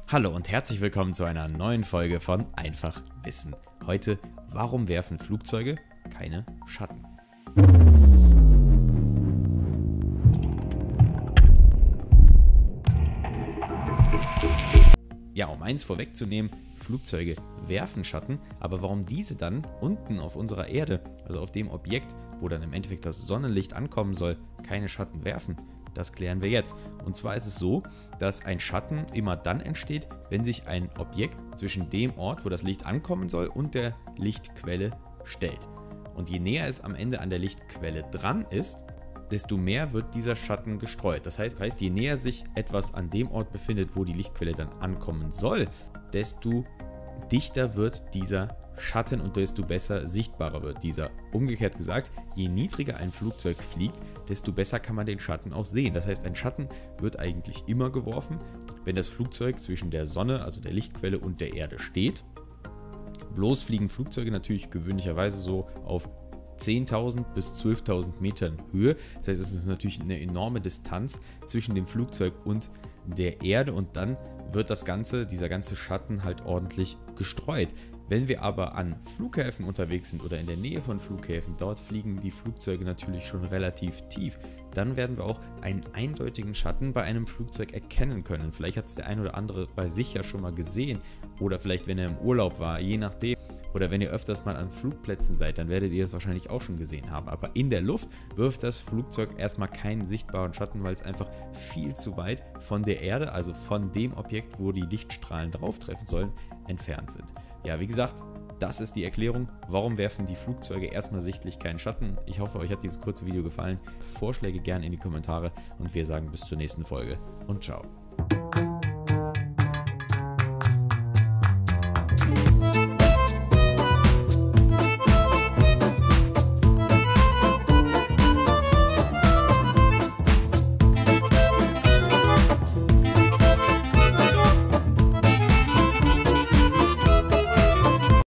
Hallo und herzlich willkommen zu einer neuen Folge von Einfach Wissen. Heute, warum werfen Flugzeuge keine Schatten? Ja, um eins vorwegzunehmen, Flugzeuge werfen Schatten, aber warum diese dann unten auf unserer Erde, also auf dem Objekt, wo dann im Endeffekt das Sonnenlicht ankommen soll, keine Schatten werfen, das klären wir jetzt. Und zwar ist es so, dass ein Schatten immer dann entsteht, wenn sich ein Objekt zwischen dem Ort, wo das Licht ankommen soll, und der Lichtquelle stellt. Und je näher es am Ende an der Lichtquelle dran ist, desto mehr wird dieser Schatten gestreut. Das heißt, je näher sich etwas an dem Ort befindet, wo die Lichtquelle dann ankommen soll, desto dichter wird dieser Schatten und desto besser sichtbarer wird dieser. Umgekehrt gesagt, je niedriger ein Flugzeug fliegt, desto besser kann man den Schatten auch sehen. Das heißt, ein Schatten wird eigentlich immer geworfen, wenn das Flugzeug zwischen der Sonne, also der Lichtquelle, und der Erde steht. Bloß fliegen Flugzeuge natürlich gewöhnlicherweise so auf 10.000 bis 12.000 Metern Höhe. Das heißt, es ist natürlich eine enorme Distanz zwischen dem Flugzeug und der Erde und dann wird dieser ganze Schatten halt ordentlich gestreut. Wenn wir aber an Flughäfen unterwegs sind oder in der Nähe von Flughäfen, dort fliegen die Flugzeuge natürlich schon relativ tief, dann werden wir auch einen eindeutigen Schatten bei einem Flugzeug erkennen können. Vielleicht hat es der ein oder andere bei sich ja schon mal gesehen oder vielleicht wenn er im Urlaub war, je nachdem. Oder wenn ihr öfters mal an Flugplätzen seid, dann werdet ihr es wahrscheinlich auch schon gesehen haben. Aber in der Luft wirft das Flugzeug erstmal keinen sichtbaren Schatten, weil es einfach viel zu weit von der Erde, also von dem Objekt, wo die Lichtstrahlen drauf treffen sollen, entfernt sind. Ja, wie gesagt, das ist die Erklärung, warum werfen die Flugzeuge erstmal sichtlich keinen Schatten. Ich hoffe, euch hat dieses kurze Video gefallen. Vorschläge gerne in die Kommentare und wir sagen bis zur nächsten Folge und ciao.